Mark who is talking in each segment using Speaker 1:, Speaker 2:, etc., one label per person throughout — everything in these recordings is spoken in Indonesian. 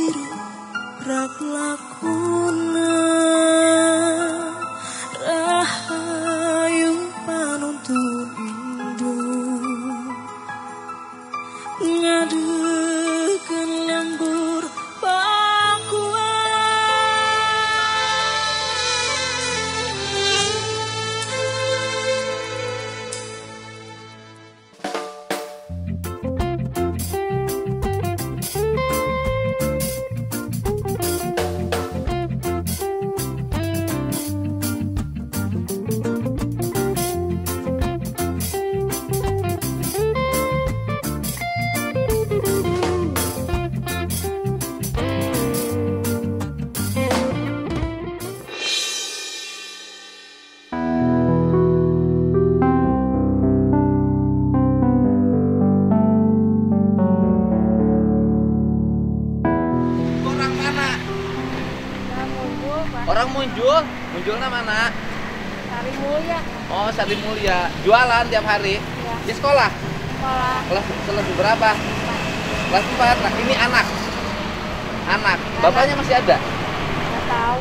Speaker 1: biru rak lakuna rahayu panuntun indu ngadekeun lembur pakuan.
Speaker 2: Orang munculnya mana?
Speaker 3: Sari Mulia.
Speaker 2: Oh, Sari Mulia. Jualan tiap hari?
Speaker 3: Ya.
Speaker 2: Di sekolah?
Speaker 3: Sekolah.
Speaker 2: Kelas berapa? Kelas 4. Nah, ini anak. Anak. Bapaknya masih ada?
Speaker 3: Nggak tahu.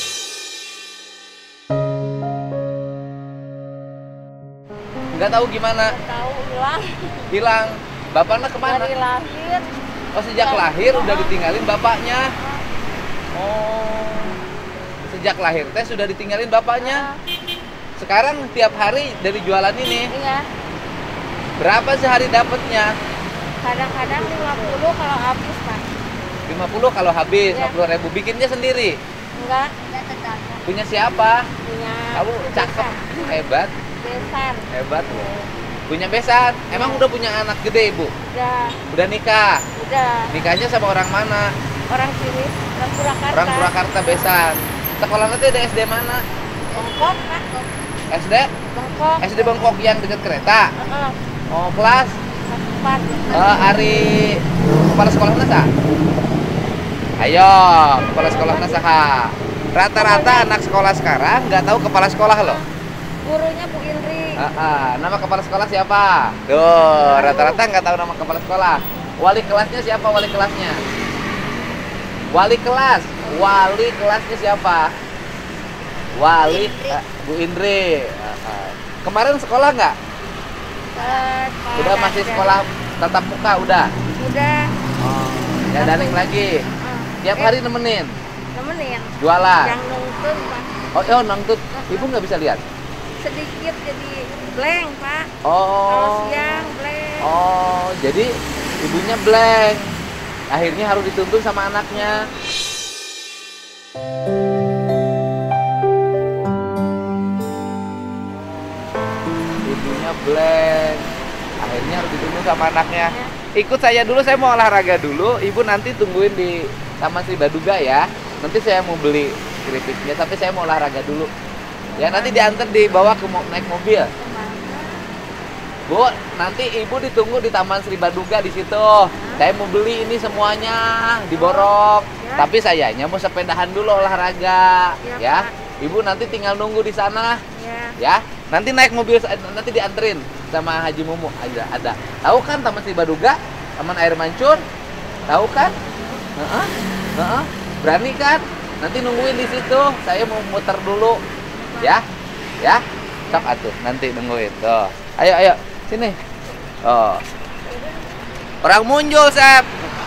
Speaker 2: Nggak tahu gimana?
Speaker 3: Nggak tahu, hilang.
Speaker 2: Hilang. Bapaknya kemana?
Speaker 3: Dari lahir.
Speaker 2: Oh, sejak lahir udah ditinggalin bapaknya. Oh. Sejak lahir teh sudah ditinggalin bapaknya. Sekarang tiap hari dari jualan ini.
Speaker 3: Iya.
Speaker 2: Berapa sehari dapatnya?
Speaker 3: Kadang-kadang 50 kalau habis, Pak.
Speaker 2: 50 kalau habis,
Speaker 3: Ya.
Speaker 2: 50.000. Bikinnya sendiri?
Speaker 3: Enggak tetangga.
Speaker 2: Punya siapa?
Speaker 3: Punya
Speaker 2: Kamu cakep, hebat,
Speaker 3: besan.
Speaker 2: hebat loh. Punya besan. Emang udah punya anak gede, Ibu? Udah nikah?
Speaker 3: Udah.
Speaker 2: Nikahnya sama orang mana?
Speaker 3: Orang sini, orang Purwakarta.
Speaker 2: Orang Purwakarta besan. Sekolah nanti ada SD mana?
Speaker 3: Bengkok, Pak.
Speaker 2: SD?
Speaker 3: Bengkok.
Speaker 2: SD Bengkok yang dekat kereta?
Speaker 3: Heeh.
Speaker 2: Oh, kelas?
Speaker 3: Kelas 4.
Speaker 2: Ari kepala sekolah nasa? Ayo, kepala sekolah nasa. Rata-rata anak sekolah sekarang nggak tahu kepala sekolah loh.
Speaker 3: Gurunya Bu Indri.
Speaker 2: Nama kepala sekolah siapa? Tuh, rata-rata nggak tahu nama kepala sekolah. Wali kelasnya siapa wali kelasnya? Wali kelasnya siapa? Bu Indri. Kemarin sekolah nggak? Udah masih sekolah tatap muka udah?
Speaker 3: Udah.
Speaker 2: Oh, ya daring lagi. Tiap hari nemenin?
Speaker 3: Nemenin.
Speaker 2: Jualan?
Speaker 3: Yang nungtun, Pak.
Speaker 2: Oh, nangtut. Ibu nggak bisa lihat?
Speaker 3: Sedikit jadi blank, Pak.
Speaker 2: Oh.
Speaker 3: Kalau siang blank.
Speaker 2: Oh, jadi ibunya blank. Akhirnya harus dituntun sama anaknya. Ibunya blank. Akhirnya harus dituntun sama anaknya.
Speaker 3: Ya.
Speaker 2: Ikut saya dulu, saya mau olahraga dulu. Ibu nanti tungguin di Taman Sri Baduga ya. Nanti saya mau beli keripiknya, tapi saya mau olahraga dulu. Ya, nanti diantar dibawa naik mobil. Bu, nanti ibu ditunggu di Taman Sri Baduga di situ. Saya mau beli ini semuanya diborok.
Speaker 3: Ya.
Speaker 2: Tapi sayanya mau sepedahan dulu olahraga,
Speaker 3: Ya,
Speaker 2: ya.
Speaker 3: Pak.
Speaker 2: Ibu nanti tinggal nunggu di sana,
Speaker 3: Ya.
Speaker 2: ya. Nanti naik mobil, nanti dianterin sama Haji Mumu. Ada. Tahu kan Taman Sri Baduga? Taman Air Mancur? Tahu kan? Heeh. Berani kan? Nanti nungguin di situ. Saya mau muter dulu, ya. Ya. Sok atuh, nanti nungguin. Tuh. Ayo. Sini. Oh. Orang muncul, Sep.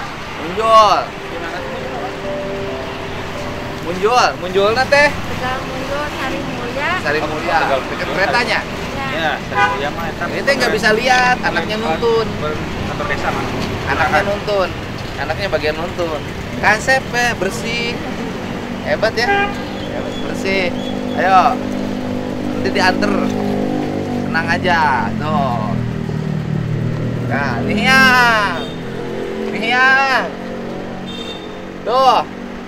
Speaker 2: Muncul teh.
Speaker 3: Tegal Muncul,
Speaker 2: Sari Mulia. Dekat keretanya.
Speaker 3: Ya.
Speaker 4: Sari Mulia mah eta.
Speaker 2: Ini teh nggak bisa lihat, anaknya nuntun.
Speaker 4: Kantor desa mah.
Speaker 2: Anaknya nuntun. Anaknya bagian nuntun. Kan Sep, bersih. Hebat ya. Bersih. Ayo. Nanti diantar. Tenang aja. Tuh. Nah, nih yang. Tuh.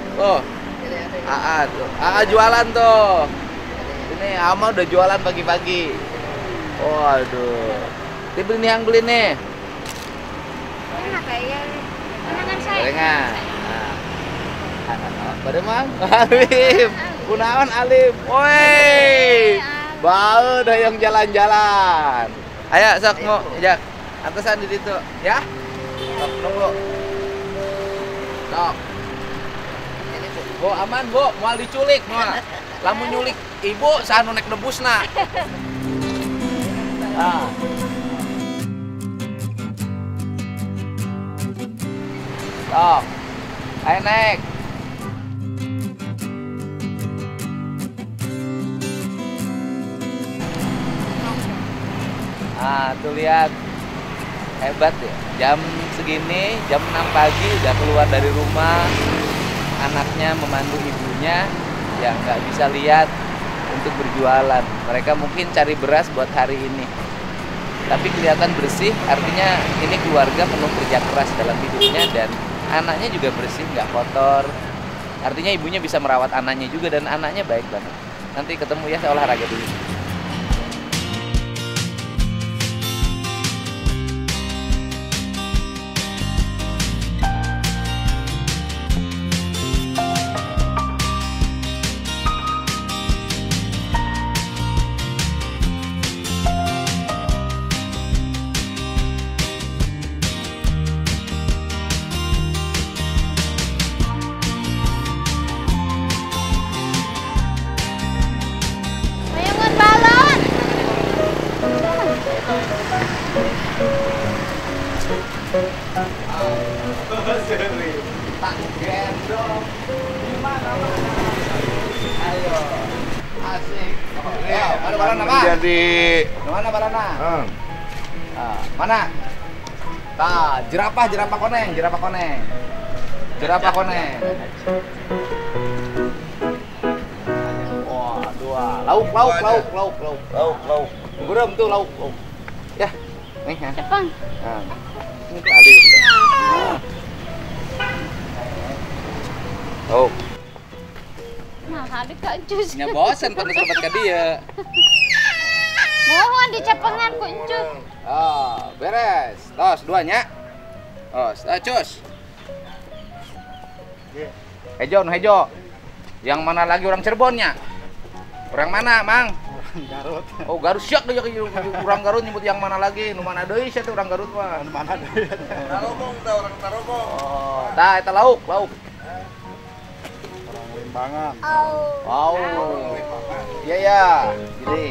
Speaker 2: Tuh. Jualan tuh. Ini Ama udah jualan pagi-pagi. Waduh. Dia beli nih.
Speaker 3: Enak kayak kenangan saya.
Speaker 2: Gorengan. Pada mang? Alim. Kunaon Alim? Woi. Bau dah yang jalan-jalan. Ayo sok mau jak. Atasan di situ, ya? Sok nunggu. Sok. Bu, aman, Bu. Moal diculik, moal. Lamun nyulik ibu, sanu nek nebusna. Ah. Sok. Ayo naik. Ah, tuh lihat. Hebat ya. Jam segini, jam 6 pagi udah keluar dari rumah. Anaknya memandu ibunya yang nggak bisa lihat untuk berjualan. Mereka mungkin cari beras buat hari ini. Tapi kelihatan bersih, artinya ini keluarga penuh kerja keras dalam hidupnya dan anaknya juga bersih, nggak kotor. Artinya ibunya bisa merawat anaknya juga dan anaknya baik banget. Nanti ketemu ya, saya olahraga dulu.
Speaker 3: Mayungan balon.
Speaker 2: Tak gendong gimana mana. Ayo, asik. Ayo, mana balana, Pak?
Speaker 5: Jadi
Speaker 2: Mana balana? Mana? Jerapah koneng. Wah, dua. Lauk. Gurem tuh lauk. Ya, nih ya.
Speaker 3: Cepeng.
Speaker 2: Nah, ini kali. Oh,
Speaker 3: Nah, hari Kak Jus.
Speaker 2: nya bosan pada sobat ka dia.
Speaker 3: Mohon dicepengan ku Encus.
Speaker 2: Oh, beres. Tos duanya. Tos, cus. Hejo. Yang mana lagi orang Cirebonnya? Orang mana, Mang?
Speaker 5: Garut.
Speaker 2: Oh, Garut siap deh orang Garut nyebut yang mana lagi? Nu mana deui sia teh orang Garut mah?
Speaker 5: Mana deh? Tarogong dah orang Tarogong.
Speaker 2: Oh, tah eta lauk.
Speaker 5: Orang Limbangan.
Speaker 2: Wow. Iya. Jadi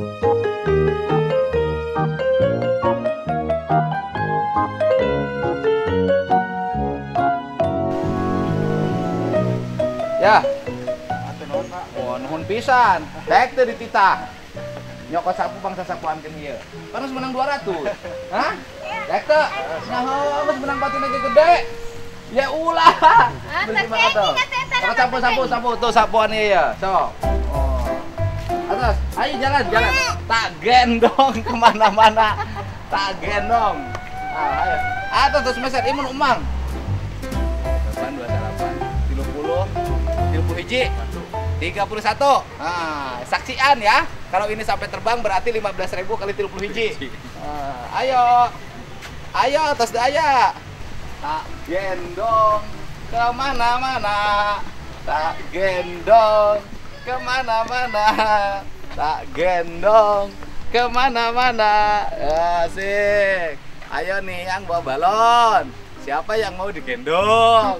Speaker 2: ya, oh nuhun pisan. Dek teh dititah. Nyokot sapu bangsa sapuan keun ieu. Kan geus menang 200. Hah? Dek teh. Nyaho geus menang batin lagi gede. Ya ulah. Sapu tuh sapuan ieu ya. Sok. Oh. Atas, ayo jalan. Tak gendong kemana-mana. Tak gendong. Ah, ayo. Atas terus meset imun umang. 28, 30 hiji 31. Nah, saksian ya. Kalau ini sampai terbang berarti 15.000 kali 30 hiji. Ayo tos daya. Tak gendong kemana-mana. Tak gendong kemana-mana. Tak gendong kemana-mana. Asik. Ayo nih yang bawa balon. Siapa yang mau digendong?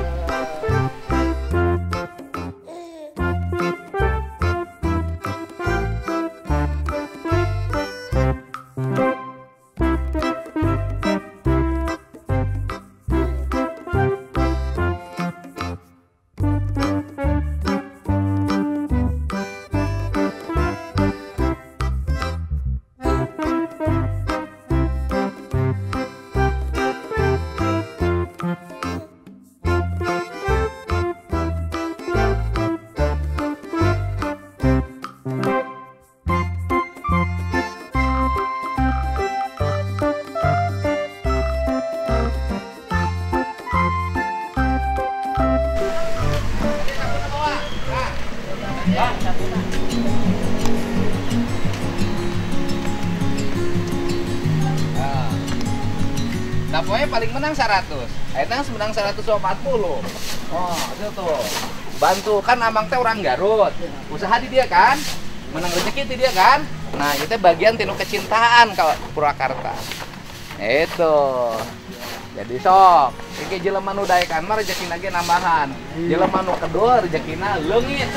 Speaker 2: Nah, pokoknya paling menang 100. Ayeuna menang 140. Oh, itu tuh. Bantu kan Amang teh orang Garut. Usaha di dia kan? Menang rezeki di dia kan? Nah, itu bagian tinu kecintaan kalau Purwakarta. Itu. Jadi sok, iki jelema nu daekan mah rezekina ge nambahan. Jelema nu kedua rezekina leungit.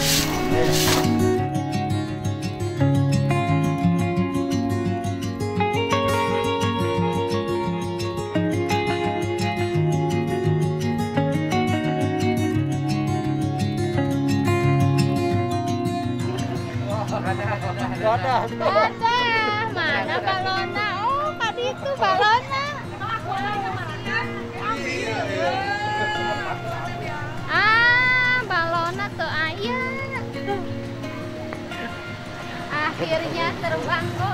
Speaker 3: Dadah, mana balona? Oh, tadi itu balona. Ah, balona tuh ayah. Akhirnya terbang kok.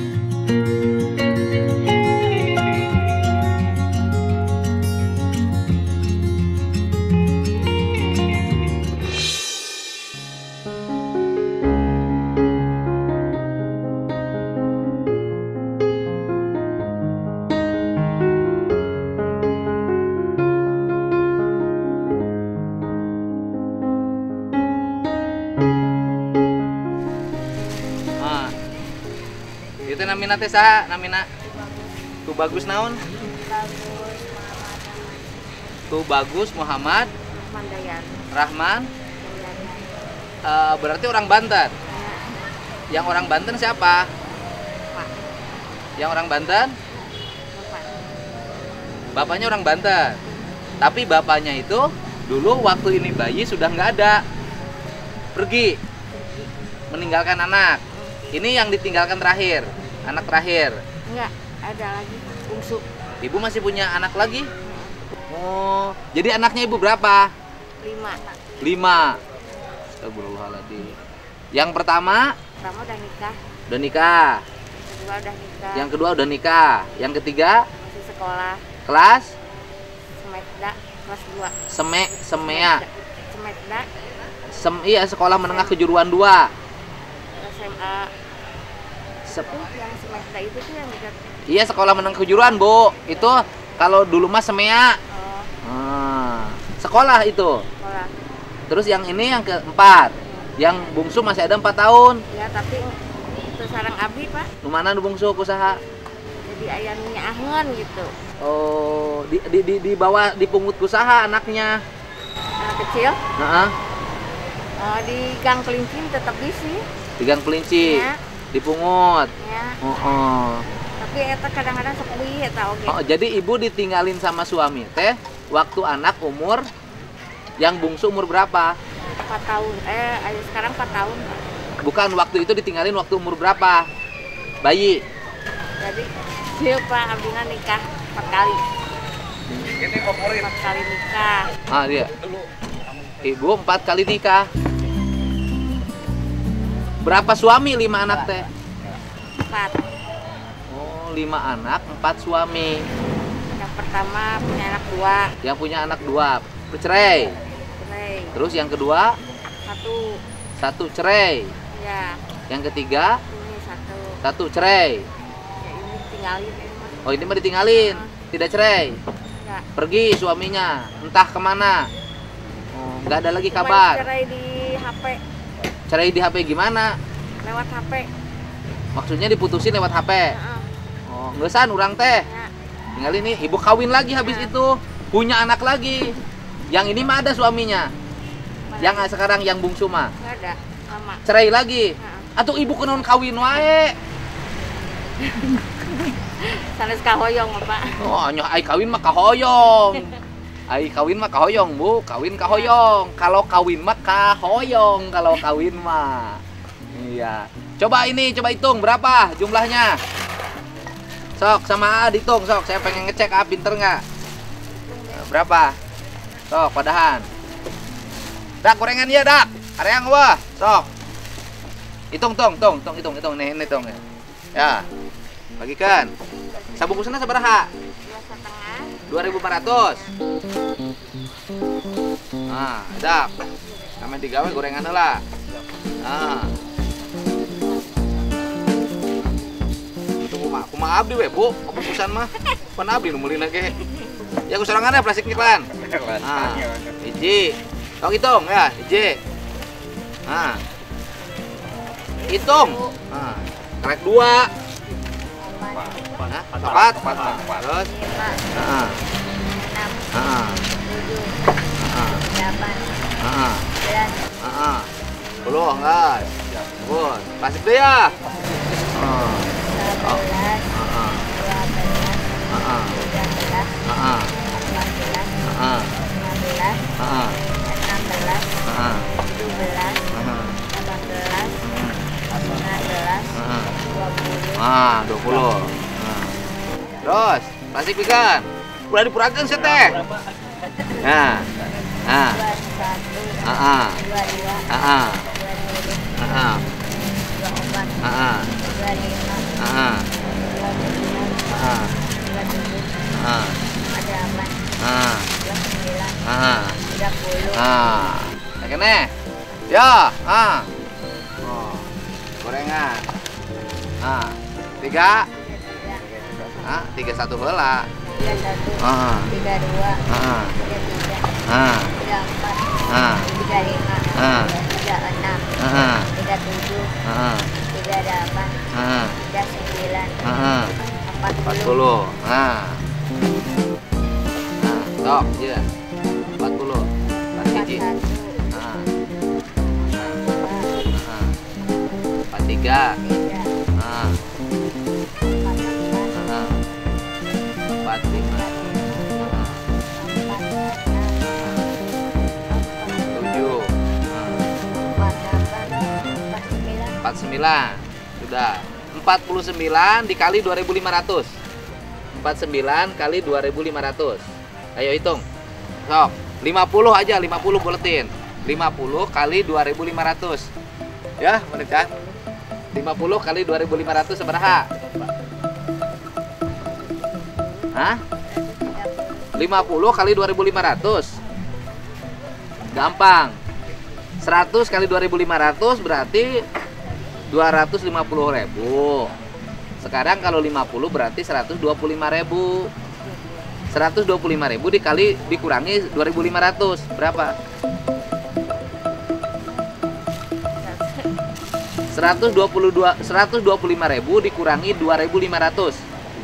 Speaker 2: Itu namina teh saha namina? Tu bagus naon? Tu bagus Muhammad Rahman. Berarti orang Banten. Yang orang Banten siapa? Yang orang Banten? Bapaknya orang Banten. Tapi bapaknya itu dulu waktu ini bayi sudah nggak ada. Pergi. Meninggalkan anak. Ini yang ditinggalkan terakhir. Anak terakhir.
Speaker 3: Enggak, ada lagi bungsu.
Speaker 2: Ibu masih punya anak lagi? Oh, jadi anaknya ibu berapa? 5. Astagfirullahaladzim. Yang pertama?
Speaker 3: Pertama udah nikah.
Speaker 2: Udah nikah.
Speaker 3: Kedua udah nikah.
Speaker 2: Yang kedua udah nikah. Yang ketiga?
Speaker 3: Masih sekolah.
Speaker 2: Kelas?
Speaker 3: Semekda, kelas 2.
Speaker 2: Semea.
Speaker 3: Semekda.
Speaker 2: Iya, sekolah menengah kejuruan 2.
Speaker 3: SMA. Yang semekda itu tuh yang dekat.
Speaker 2: Iya, sekolah menengah kejuruan, Bu. Itu kalau dulu mah Semea.
Speaker 3: Oh.
Speaker 2: Sekolah itu.
Speaker 3: Sekolah.
Speaker 2: Terus yang ini yang keempat. Yang bungsu masih ada 4 tahun.
Speaker 3: Ya, tapi itu sarang abdi, Pak.
Speaker 2: Nu mana nu bungsu kusaha?
Speaker 3: Jadi aya nu nyaangeun gitu.
Speaker 2: Oh, di bawah dipungut kusaha anaknya.
Speaker 3: Anak kecil.
Speaker 2: Heeh.
Speaker 3: Di Gang Kelinci tetap bisi.
Speaker 2: Di Gang Kelinci.
Speaker 3: Ya.
Speaker 2: Dipungut.
Speaker 3: Ya.
Speaker 2: Oh.
Speaker 3: Tapi eta kadang-kadang sepi eta oge.
Speaker 2: Oh, jadi ibu ditinggalin sama suami teh waktu anak umur yang bungsu umur berapa?
Speaker 3: 4 tahun. Ayo sekarang 4 tahun, Pak.
Speaker 2: Bukan, waktu itu ditinggalin waktu umur berapa? Bayi.
Speaker 3: Jadi dia Pak abdina nikah 4 kali.
Speaker 5: Ini favorit.
Speaker 3: 4 kali nikah.
Speaker 2: Dia. Ibu 4 kali nikah. Berapa suami 5 anak teh?
Speaker 3: 4.
Speaker 2: Oh, 5 anak, 4 suami.
Speaker 3: Yang pertama punya anak 2.
Speaker 2: Yang punya anak 2 cerai.
Speaker 3: Cerai.
Speaker 2: Terus yang kedua?
Speaker 3: 1.
Speaker 2: Cerai.
Speaker 3: Ya.
Speaker 2: Yang ketiga?
Speaker 3: Ini 1.
Speaker 2: 1 cerai.
Speaker 3: Ya ini tinggalin.
Speaker 2: Oh, ini mah ditinggalin. Tidak cerai.
Speaker 3: Ya.
Speaker 2: Pergi suaminya, entah kemana. Oh, nggak ada lagi
Speaker 3: Cuma
Speaker 2: kabar.
Speaker 3: cerai di HP.
Speaker 2: Cerai di HP gimana?
Speaker 3: Lewat HP.
Speaker 2: Maksudnya diputusin lewat HP.
Speaker 3: Heeh.
Speaker 2: Oh, ngeusan urang teh.
Speaker 3: Ya.
Speaker 2: Tinggal ini ibu kawin lagi habis itu, punya anak lagi. Yang ini mah ada suaminya. Yang sekarang yang bungsu mah.
Speaker 3: Enggak ada. Lama.
Speaker 2: Cerai lagi.
Speaker 3: Heeh.
Speaker 2: Atuh ibu kenaon kawin wae.
Speaker 3: Sanes kahoyong, Pak.
Speaker 2: Oh, nyoh ai kawin mah kahoyong. Ai kawin mah kahoyong, Bu. Kawin kahoyong. Kalau kawin mah kahoyong kalau kawin mah. Iya. Coba hitung berapa jumlahnya. Sok sama A dihitung, sok. Saya pengen ngecek A pinter nggak. Berapa? Sok, padahan. Dak, gorengan ya, Dak. Areang wah, sok. Hitung nih hitung ya. Ya. Bagikan. Sabungkusna sabaraha? 2.500. Nah, dak. Sampai digawe gorengan lah. Nah. Tunggu mah, kumaha abdi we, Bu? Bungkusan mah. Pan abdi nu meulina ge. Ya ku sorangan plastik iklan. Nah, hiji. Tong hitung ya, hiji. Nah. Hitung. Nah, karek 2. Nah, 4. Terus. Nah. Heeh.
Speaker 3: 7,
Speaker 2: Heeh.
Speaker 3: 8,
Speaker 2: Heeh.
Speaker 3: 9,
Speaker 2: Heeh. 10 enggak. Ya, ampun. Pasif deh ya. Heeh.
Speaker 3: 11,
Speaker 2: Heeh.
Speaker 3: 12,
Speaker 2: Heeh.
Speaker 3: 13,
Speaker 2: Heeh.
Speaker 3: 14,
Speaker 2: Heeh.
Speaker 3: 15,
Speaker 2: Heeh.
Speaker 3: 16,
Speaker 2: Heeh.
Speaker 3: 17,
Speaker 2: Heeh.
Speaker 3: 18, 19,
Speaker 2: Heeh.
Speaker 3: 20,
Speaker 2: Ah, 20. Nah. Terus, pasif ikan. Udah dipurakeun sih teh. Nah. Nah.
Speaker 3: 21,
Speaker 2: Heeh.
Speaker 3: 22,
Speaker 2: Heeh.
Speaker 3: 23,
Speaker 2: Heeh.
Speaker 3: 24,
Speaker 2: Heeh.
Speaker 3: 25,
Speaker 2: Heeh.
Speaker 3: 29,
Speaker 2: Heeh.
Speaker 3: 27,
Speaker 2: Heeh.
Speaker 3: 28,
Speaker 2: Heeh.
Speaker 3: 29,
Speaker 2: Heeh.
Speaker 3: 30,
Speaker 2: Ah, kene. Ya, ah. Oh, gorengan. Ah, 3. Ah, 31 heula.
Speaker 3: 31,
Speaker 2: Ah.
Speaker 3: 32,
Speaker 2: Ah.
Speaker 3: 33,
Speaker 2: Ah.
Speaker 3: 34,
Speaker 2: Ah.
Speaker 3: 35,
Speaker 2: Ah.
Speaker 3: 36,
Speaker 2: Ah.
Speaker 3: 37,
Speaker 2: Ah.
Speaker 3: 38,
Speaker 2: Ah.
Speaker 3: 39,
Speaker 2: Ah.
Speaker 3: 40,
Speaker 2: 40. Ah. Nah, sok, ya. 40. 4 biji.
Speaker 3: 41,
Speaker 2: Ah.
Speaker 3: 42,
Speaker 2: Ah. 43.
Speaker 3: 43,
Speaker 2: Ah.
Speaker 3: 44,
Speaker 2: Ah. 45. Ah. 7. Ah. 49. Sudah. 49 dikali 2.500. 49 kali 2.500. Ayo hitung. Sok. 50 aja, 50 buletin. 50 kali 2.500. Ya, mereka. 50 kali 2.500 seberapa? Hah? 50 kali 2.500. Gampang. 100 kali 2.500 berarti 250.000. Sekarang kalau 50 berarti 125.000. 125.000 dikali dikurangi 2.500 berapa? 125.000 dikurangi 2.500.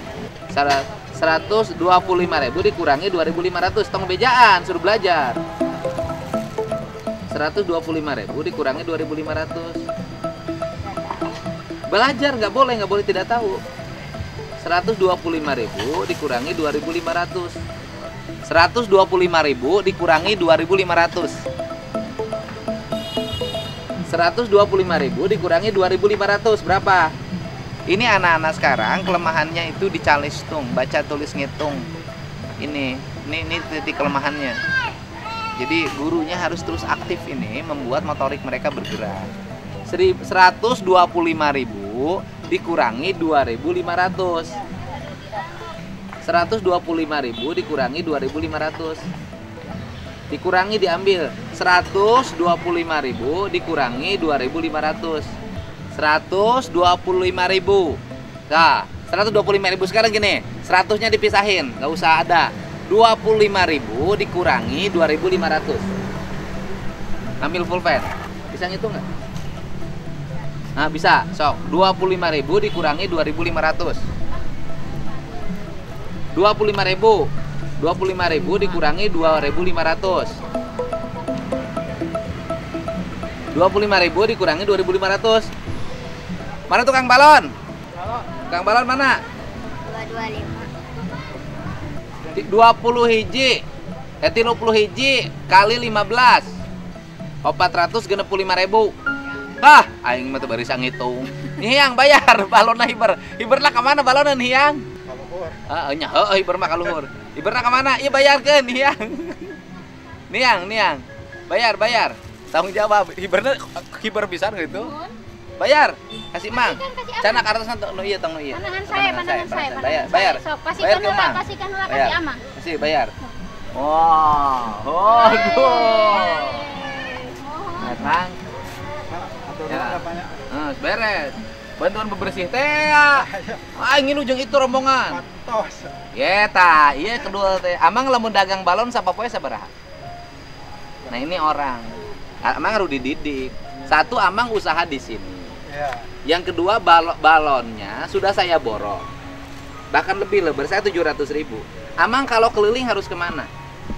Speaker 2: 125.000 dikurangi 2.500. Tong bejaan, suruh belajar. 125.000 dikurangi 2.500. Belajar nggak boleh tidak tahu. 125.000 dikurangi 2.500. 125.000 dikurangi 2.500. 125.000 dikurangi 2.500 berapa? Ini anak-anak sekarang kelemahannya itu di calistung, baca tulis ngitung. Ini titik kelemahannya. Jadi gurunya harus terus aktif ini membuat motorik mereka bergerak. 125.000 dikurangi 2.500. 125.000 dikurangi 2.500. Dikurangi diambil. 125.000 dikurangi 2.500. 125.000. Nah, 125.000 sekarang gini. 100-nya dipisahin, nggak usah ada. 25.000 dikurangi 2.500. Ambil full pen. Bisa ngitung nggak? Nah, bisa. Sok, 25.000 dikurangi 2.500. 25.000. 25.000 dikurangi 2.500. 25.000 dikurangi 2.500. Mana tukang balon? Tukang balon mana?
Speaker 3: 225,
Speaker 2: 20 hiji. 30 hiji kali 15. 400 genep 5.000. Ah, aing mah teu bari ngitung. Hiang bayar balonna hiber. Hiberna ka mana balonna hiang? Ah, nya heuh hiber mah ka luhur. Hiberna ka mana? Ieu bayarkeun hiang. Niang. Bayar. Tanggung jawab. Hiberna hiber pisan gitu. Bayar. Kasih Mang. Canak artosna nu ieu tong nu ieu.
Speaker 3: Pandangan saya.
Speaker 2: Bayar.
Speaker 3: Sok,
Speaker 2: Bayar
Speaker 3: kasihkan
Speaker 2: ke Mang.
Speaker 3: kasihkan heula
Speaker 2: Bayar.
Speaker 3: kasih Amang.
Speaker 2: Kasih bayar. Wah, aduh. Mang. Ya. Beres. Bantuan bebersih teh. Ingin ujung itu rombongan. Yeta, iya kedua teh. Amang lamun dagang balon sapopoe sabaraha? Nah, ini orang. Amang harus dididik. Satu, Amang usaha di sini. Yang kedua, balonnya sudah saya borong. Bahkan lebih lebar, saya 700.000. Amang kalau keliling harus kemana?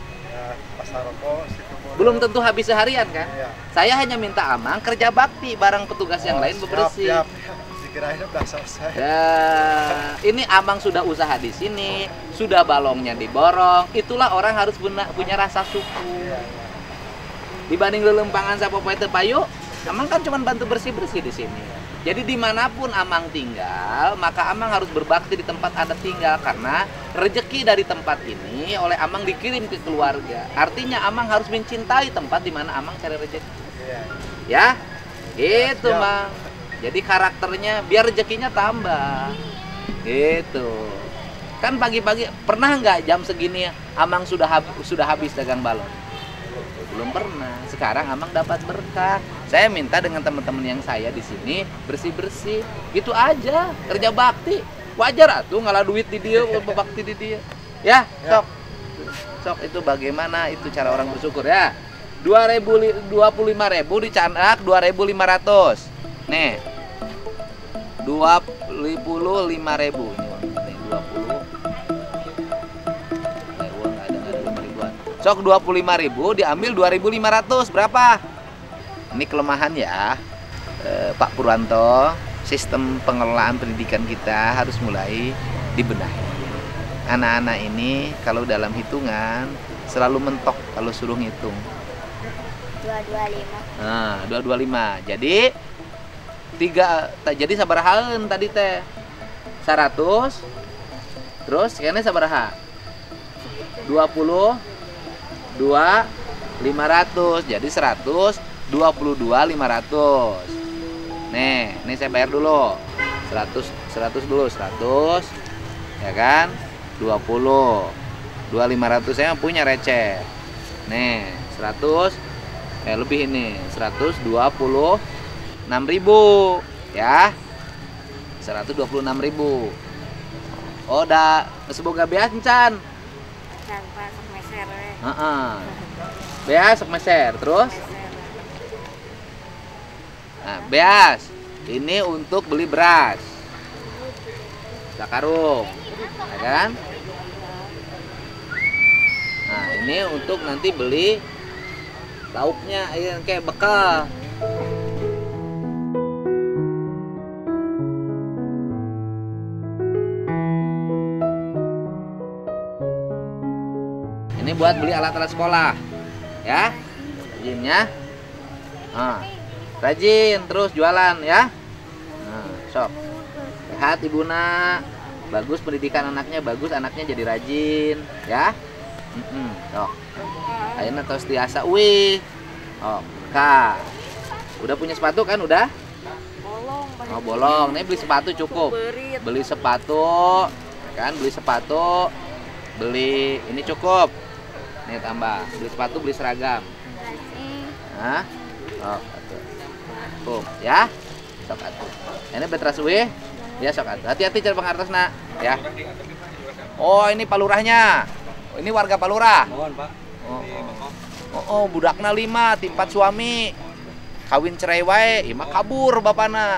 Speaker 6: Saroko, situ bodas.
Speaker 2: Belum tentu habis seharian kan?
Speaker 6: Iya.
Speaker 2: Saya hanya minta Amang kerja bakti bareng petugas yang lain bebersih.
Speaker 6: Siap. Dikirain udah selesai.
Speaker 2: Ya, ini Amang sudah usaha di sini, sudah balongnya diborong. Itulah orang harus punya rasa syukur.
Speaker 6: Iya.
Speaker 2: Dibanding lelempangan sapopoe teu payu, Amang kan cuma bantu bersih-bersih di sini. Jadi dimanapun Amang tinggal, maka Amang harus berbakti di tempat Anda tinggal karena rezeki dari tempat ini oleh Amang dikirim ke keluarga. Artinya Amang harus mencintai tempat di mana Amang cari rezeki.
Speaker 6: Iya.
Speaker 2: Ya, itu
Speaker 6: Siap.
Speaker 2: Mang. Jadi karakternya biar rezekinya tambah. Gitu. Kan pagi-pagi pernah nggak jam segini Amang sudah habis dagang balon? Belum pernah. Sekarang Amang dapat berkah. Saya minta dengan teman-teman yang saya di sini bersih-bersih. Gitu aja, kerja bakti. Wajar atuh ngalah duit di dia, berbakti di dia. Ya, sok. Sok itu bagaimana itu cara orang bersyukur ya. 25.000 dicanak 2.500. Nih. 25.000 nih, 20. Uang nggak ada 5.000-an. Sok 25.000 diambil 2.500 berapa? Ini kelemahan ya, Pak Purwanto. Sistem pengelolaan pendidikan kita harus mulai dibenahi. Anak-anak ini kalau dalam hitungan selalu mentok kalau suruh ngitung.
Speaker 3: 225.
Speaker 2: Nah, 225. Jadi sabarahaeun tadi teh? 100. Terus kayaknya sabaraha? 20 2 500. Jadi 122.500. Nih, ini saya bayar dulu. 100 dulu, 100. Ya kan? 20. 2.500 saya punya receh. Nih, 100 lebih ini 126.000 ya, 126.000. Oh, dah semoga beas encan.
Speaker 3: Can Pak sok meser we.
Speaker 2: Beas sok meser terus. Nah, beas ini untuk beli beras sakarung, ya kan? Nah, ini untuk nanti beli lauknya yang kayak bekal. Ini buat beli alat-alat sekolah, ya, rajinnya. Rajin terus jualan ya. Sok. Sehat ibuna, bagus pendidikan anaknya, bagus anaknya jadi rajin, ya. Sok. Ayeuna tos tiasa wih. Kak. Udah punya sepatu kan udah?
Speaker 3: Bolong.
Speaker 2: Oh, bolong. Nih beli sepatu cukup. Beli sepatu, kan? Beli sepatu. Beli ini cukup. Nih tambah. Beli sepatu, beli seragam. Hah? Oh, atuh. Cukup, ya. Sok atuh. Ini betras wih. Ya sok atuh. Hati-hati cari pangartosna, ya. Oh, ini palurahnya. Ini warga Palurah.
Speaker 4: Mohon, Pak.
Speaker 2: Oh, budakna 5, timpat suami. Kawin cerai wae, imah kabur bapana.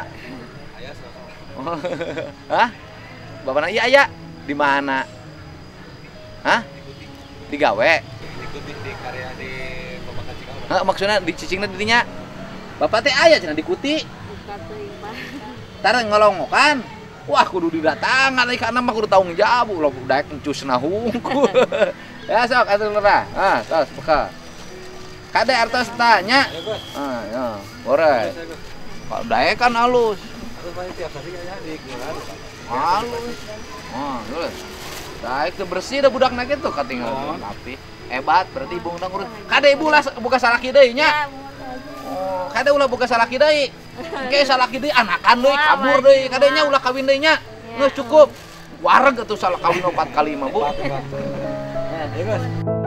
Speaker 2: Hah? Bapana iya aya. Di mana? Hah? Digawe.
Speaker 4: Ikuti di karya di Bapak Cikampek.
Speaker 2: Maksudnya dicicingna di dinya. Bapak teh aya cenah dikuti.
Speaker 3: Buka teuing Pak.
Speaker 2: Tar ngelongokan. Wah, kudu didatangan euy kana mah kudu tanggung jawab ulah daek encusna hungkul. Ya sok atuh lurah. Tos bekal. Kade artos tanya. Ya, boleh. Kalau daek kan halus.
Speaker 4: Terus Pak tiap hari ya di kelurahan.
Speaker 2: Halus. Terus. Daek teu bersih da budakna kitu katinggal rapi. Hebat berarti ibu undang urus. Kade ibu lah buka salaki deui nya. Oh, kade ulah buka salaki deui. Engke salaki deui anakan deui, kabur deui. Kade nya ulah kawin deui nya. Geus cukup. Wareg atuh salah kawin 4 kali mah, Bu.
Speaker 4: Ya, Mas.